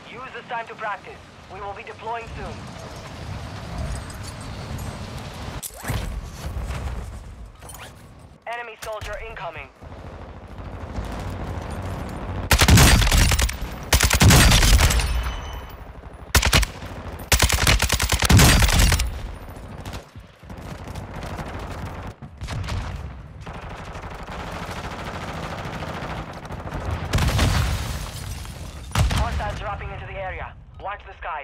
Use this time to practice. We will be deploying soon. Enemy soldier incoming. Hostiles dropping into the area. Watch the skies.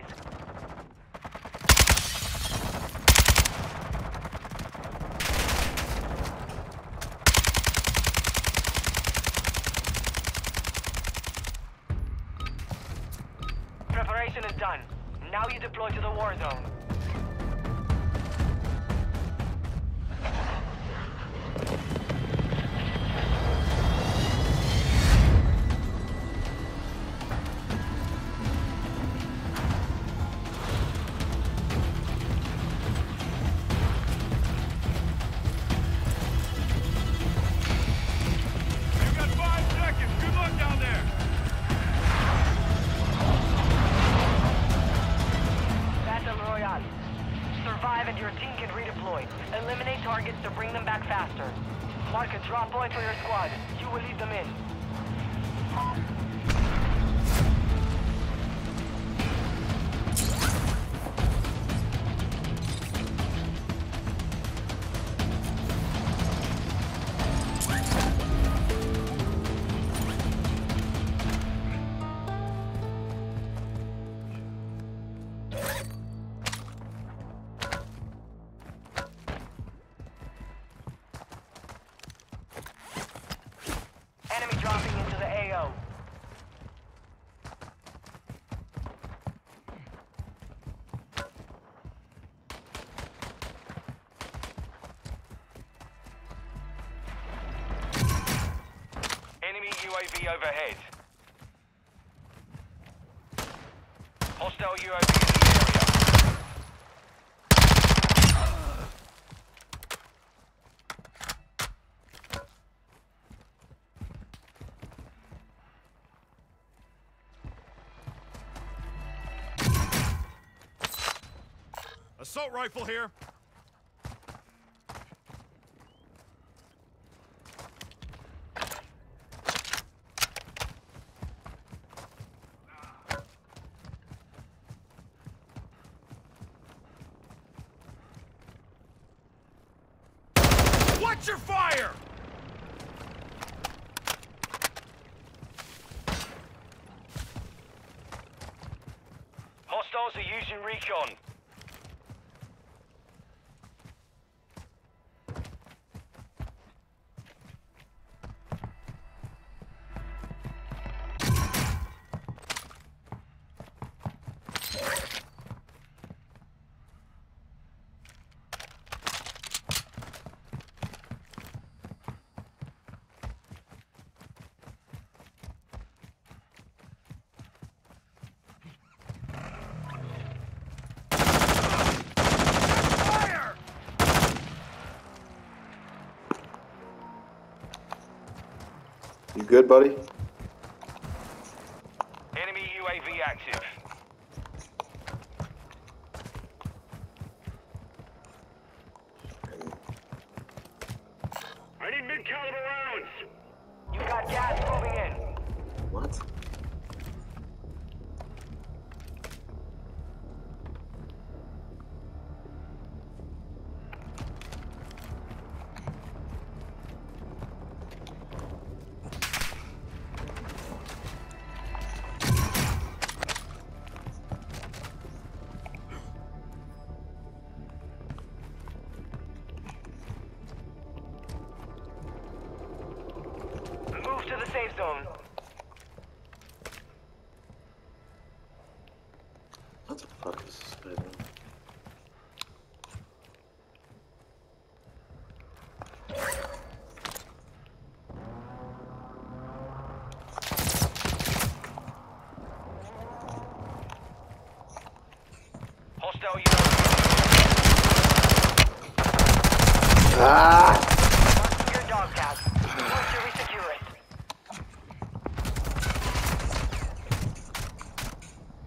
Preparation is done. Now you deploy to the war zone. You got 5 seconds. Good luck down there. Battle Royale. Survive and your team can redeploy. Eliminate targets to bring them back faster. Mark a drop point for your squad. You will lead them in. Enemy dropping into the AO. Enemy UAV overhead. Hostile UAV in the area. Assault rifle here. Watch your fire! Hostiles are using recon. You good, buddy? Enemy UAV active. I need mid-caliber rounds. You got gas moving in. What? Move to the safe zone. What the fuck is this guy doing? Hostile UAV. Ah! Mark your dog tag. Once you resecure it.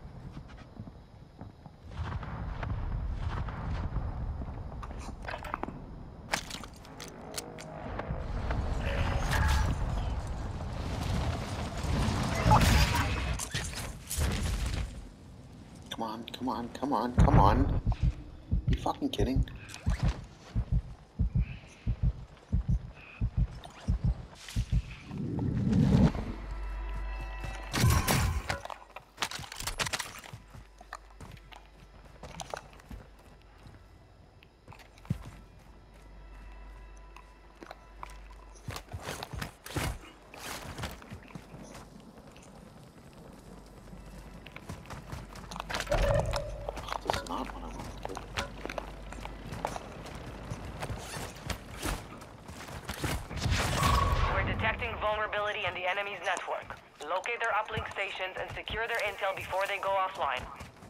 Come on, come on, come on, come on. You fucking kidding? This is not what I want to do. We're detecting vulnerability in the enemy's network. Locate their uplink stations and secure their intel before they go offline.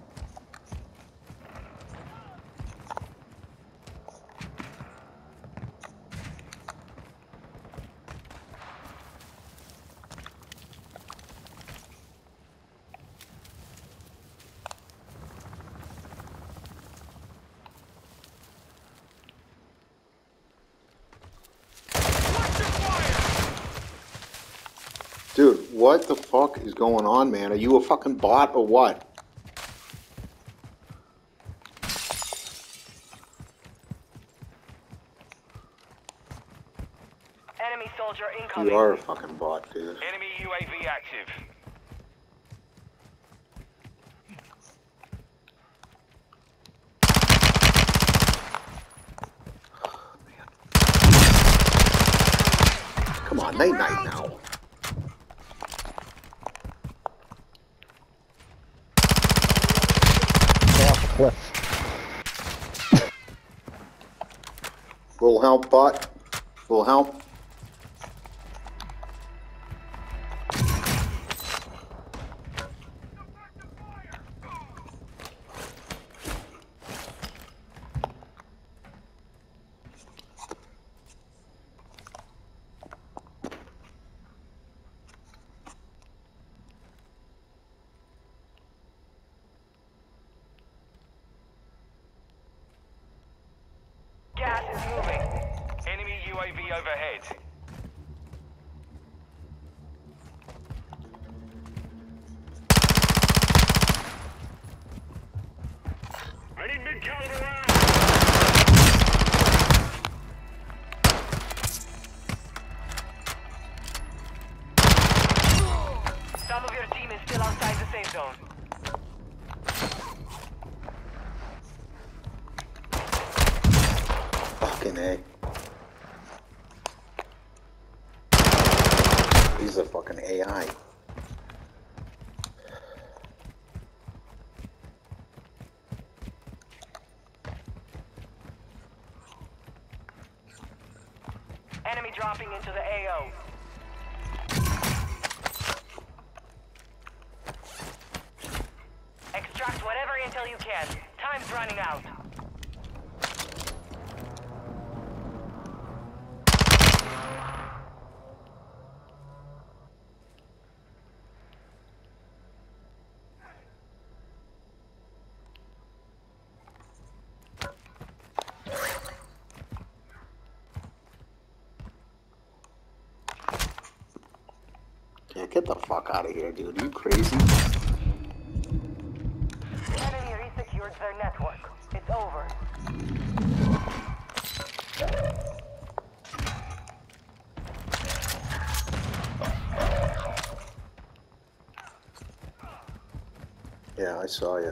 Dude, what the fuck is going on, man? Are you a fucking bot or what? Enemy soldier incoming. You are a fucking bot, dude. Enemy UAV active. Come on, night night now. Little help, bot. Little help. Gas is moving. Enemy UAV overhead. I need mid-caliber rounds. Some of your team is still outside the safe zone. Fucking A. These are fucking AI. Enemy dropping into the AO. Extract whatever intel you can. Time's running out. Yeah, get the fuck out of here, dude. Are you crazy? Enemy resecured their network. It's over. Yeah, I saw you.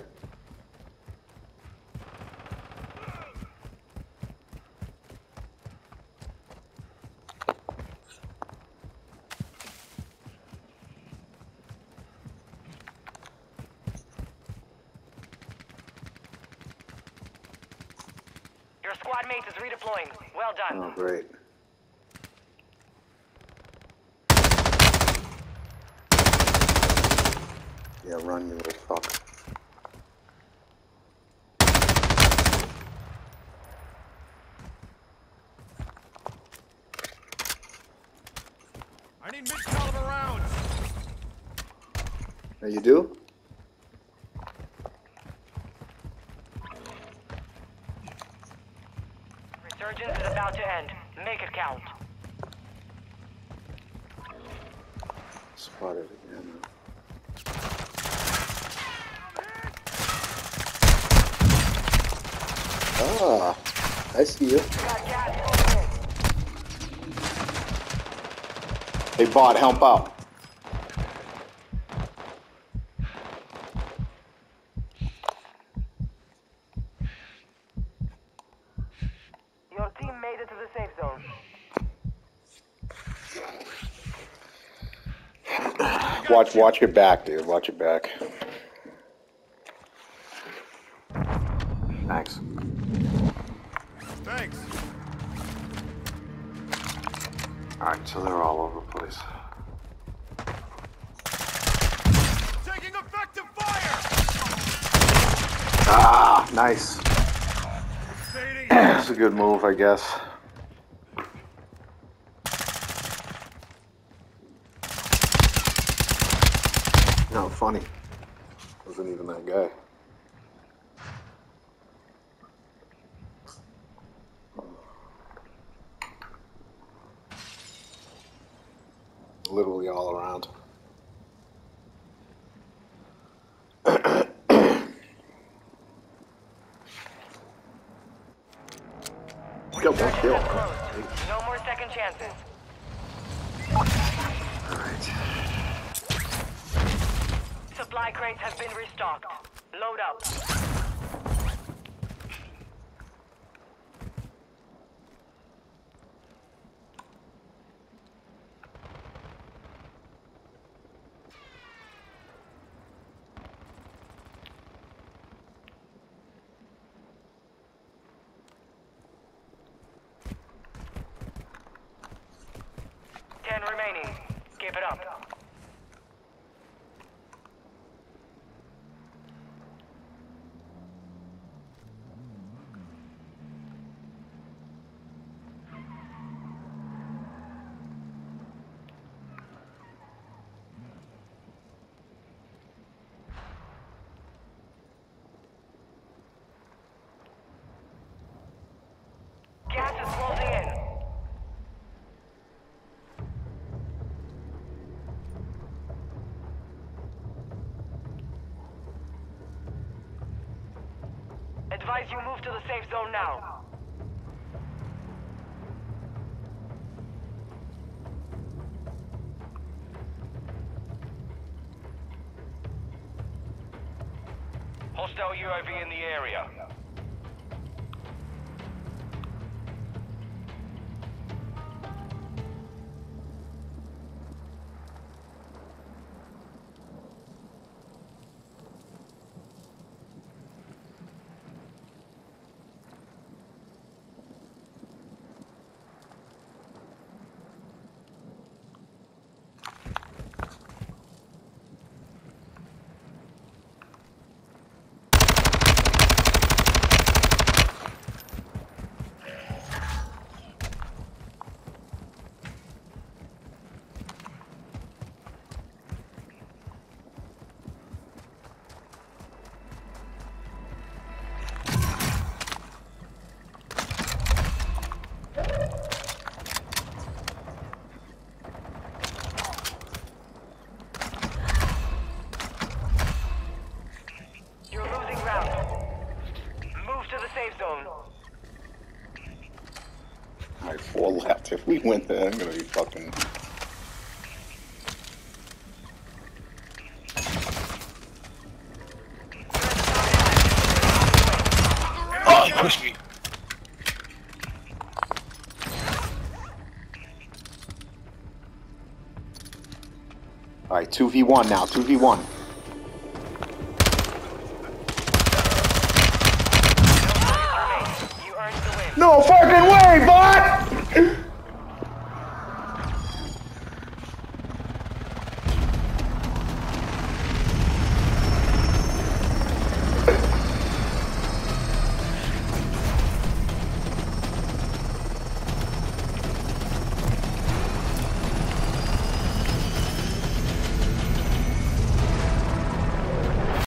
Your squad mate is redeploying. Well done. Oh, great. Yeah, run, you little fuck. I need mid-caliber rounds. Now you do? Resurgence is about to end. Make it count. Spotted again. Ah, I see you. You got gas moving in. Hey, bot, help out. Your team made it to the safe zone. Watch your back, dude. Watch your back. Thanks. Thanks. Alright, so they're all over the place. Taking effective fire! Ah, nice. Fading. That's a good move, I guess. No, funny. Wasn't even that guy. Literally all around. Got one kill. No more second chances. Alright. Supply crates have been restocked. Load up. Ten remaining. Keep it up. Gas is closing in. Advise you move to the safe zone now. Hostile UAV in the area. You're losing ground. Move to the safe zone. Alright, 4 left. If we win there, I'm gonna be fucking... Oh, he pushed me! Alright, 2v1 now, 2v1. You earned the win. No fucking way, bot!